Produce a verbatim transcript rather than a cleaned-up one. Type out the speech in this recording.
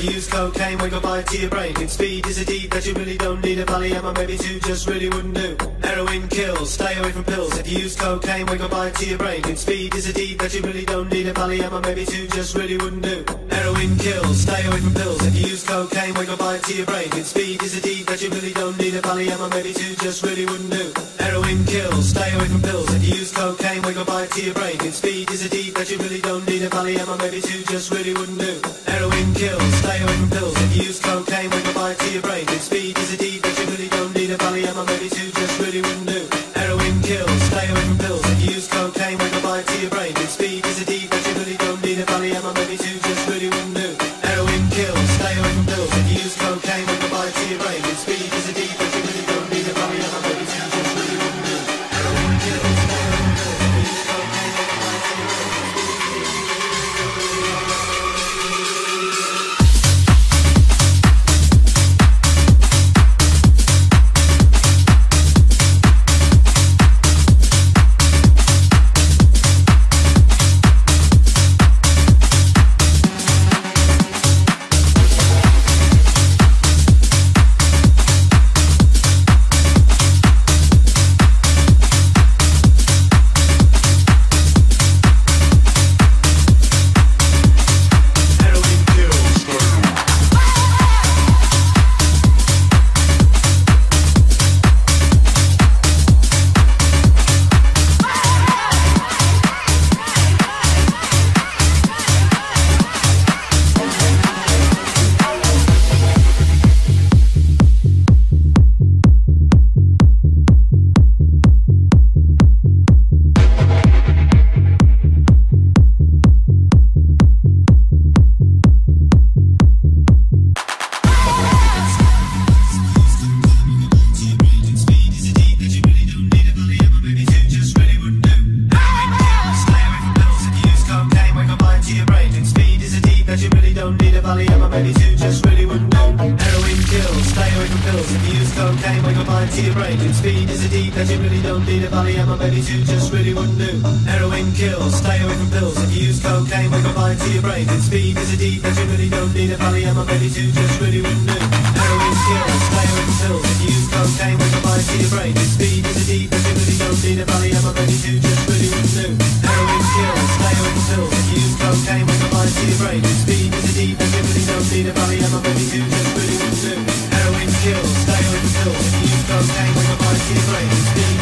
If you use cocaine, wake up bite to your brain. And speed is a deed that you really don't need. A Valium or maybe two just really wouldn't do. Heroin kills, stay away from pills. If you use cocaine, wake up bite to your brain. And speed is a deed that you really don't need. A Valium or maybe two just really wouldn't do. Heroin kills, stay away from pills. If you use cocaine, wake up bite to your brain. And speed is a deed that you really don't need. A Valium or maybe two just really wouldn't do. Heroin kills, stay away from pills. If you use cocaine, wake up bite to your brain. And speed is a deed that you really don't need. A Valium or maybe two just really wouldn't do. Heroin kills, stay away from pills. If you use cocaine, wake up bite to your brain. And speed is a deed that you really don't need. A Valium or maybe two just really wouldn't do. Heroin kills, stay away from pills. If you use cocaine, wake up bite to your brain. And speed is a deed that you really don't need. A Valium or maybe two just really wouldn't do. Heroin kills, stay away from pills. If you use cocaine, wake up bite to your brain. And speed is a deed that you really don't need. A Valium or maybe two just really wouldn't do. Heroin kills, stay away from pills. If you use cocaine, wake up bite to your brain. Heroin kills, stay away from pills. If you use cocaine, wake up bite to your brain. Speed